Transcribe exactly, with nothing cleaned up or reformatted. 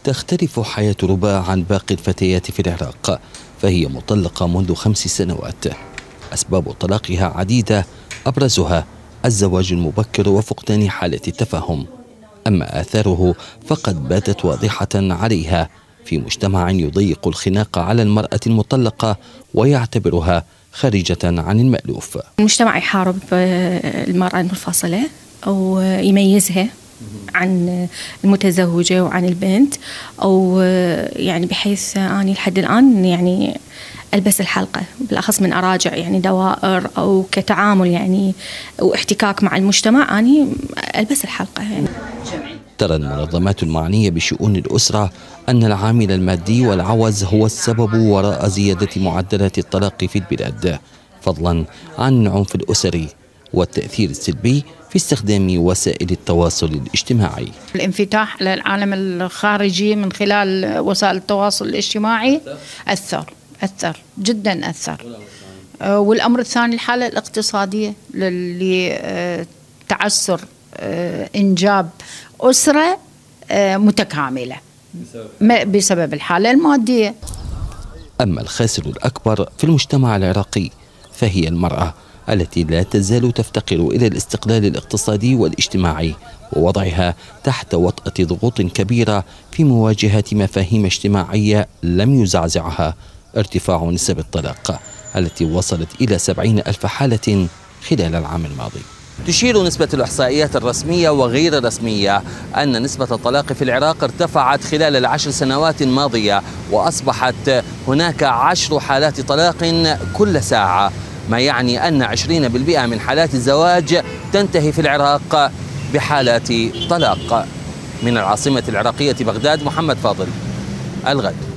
تختلف حياة ربا عن باقي الفتيات في العراق، فهي مطلقة منذ خمس سنوات. أسباب طلاقها عديدة، أبرزها الزواج المبكر وفقدان حالة التفاهم، أما آثاره فقد باتت واضحة عليها في مجتمع يضيق الخناق على المرأة المطلقة ويعتبرها خارجة عن المألوف. المجتمع يحارب المرأة المنفصلة أو يميزها عن المتزوجة وعن البنت، أو يعني بحيث أنا لحد الآن يعني ألبس الحلقة، بالأخص من أراجع يعني دوائر أو كتعامل يعني واحتكاك مع المجتمع، أنا ألبس الحلقة يعني. ترى المنظمات المعنية بشؤون الأسرة أن العامل المادي والعوز هو السبب وراء زيادة معدلات الطلاق في البلاد، فضلا عن العنف الأسري والتأثير السلبي في استخدام وسائل التواصل الاجتماعي. الانفتاح على العالم الخارجي من خلال وسائل التواصل الاجتماعي أثر أثر جدا أثر. والأمر الثاني الحالة الاقتصادية اللي تعسر إنجاب أسرة متكاملة بسبب الحالة المادية. أما الخاسر الأكبر في المجتمع العراقي فهي المرأة التي لا تزال تفتقر إلى الاستقلال الاقتصادي والاجتماعي ووضعها تحت وطأة ضغوط كبيرة في مواجهة مفاهيم اجتماعية لم يزعزعها ارتفاع نسب الطلاق التي وصلت إلى سبعين ألف حالة خلال العام الماضي. تشير نسبة الإحصائيات الرسمية وغير الرسمية أن نسبة الطلاق في العراق ارتفعت خلال العشر سنوات الماضية، وأصبحت هناك عشر حالات طلاق كل ساعة، ما يعني أن عشرين بالمئة من حالات الزواج تنتهي في العراق بحالات طلاق. من العاصمة العراقية بغداد، محمد فاضل، الغد.